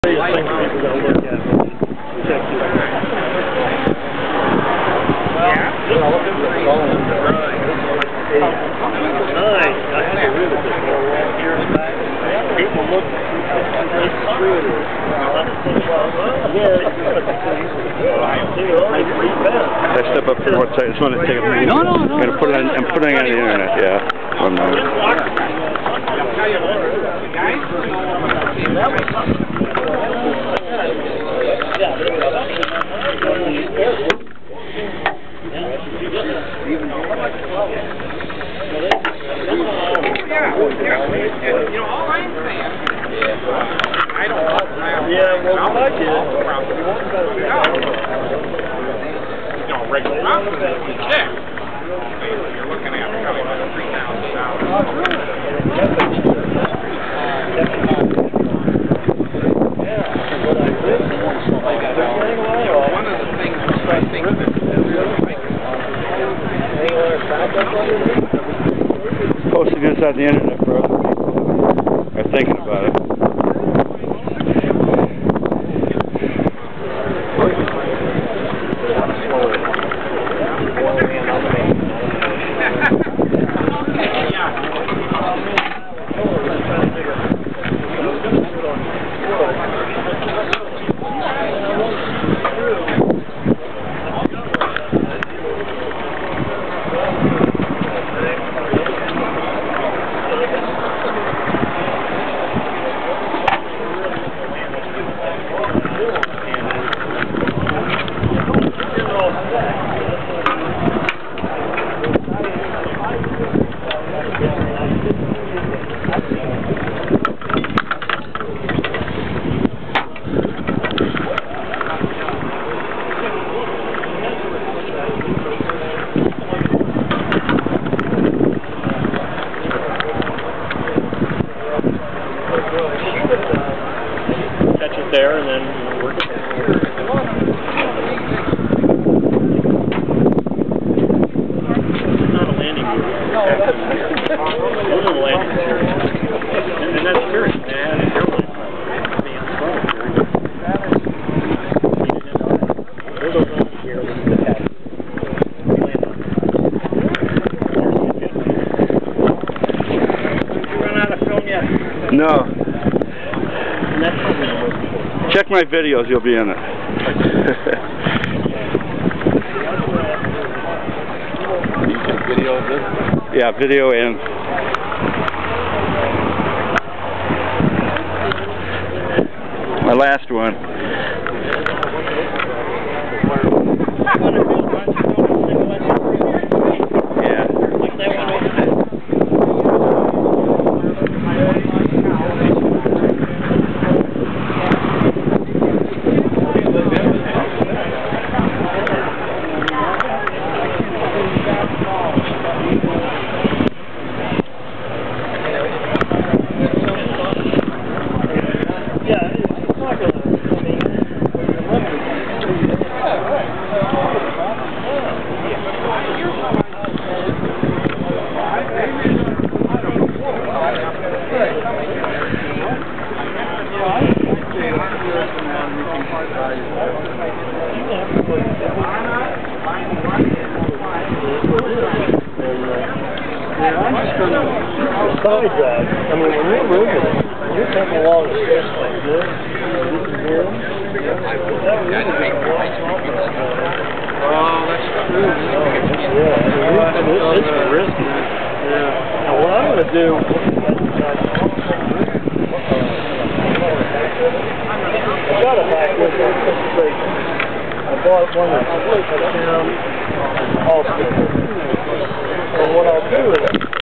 Well, nice. I had to read it years back. People look I step up for what I just want to take a minute. No. I'm gonna put it on. I'm putting it on the internet. Yeah. 1 moment. Yeah, well, what I did, regular profit, check. You're looking at probably about one of the things I think Posting this on the internet, bro. I'm thinking about it. catch it there and then work it. It's not a landing gear. Those are the landing gears. And that's curious. They had an airline those are landing gears that had you run out of film yet? No. That's Check my videos, you'll be in it. you take video of this? Yeah, video and... my last one. Yeah. Besides that, I mean, when you're moving it, you're taking along a stretch like this, it's risky. Now, what I'm going to do, I got it back with me. I bought one of the all. So what I'll do is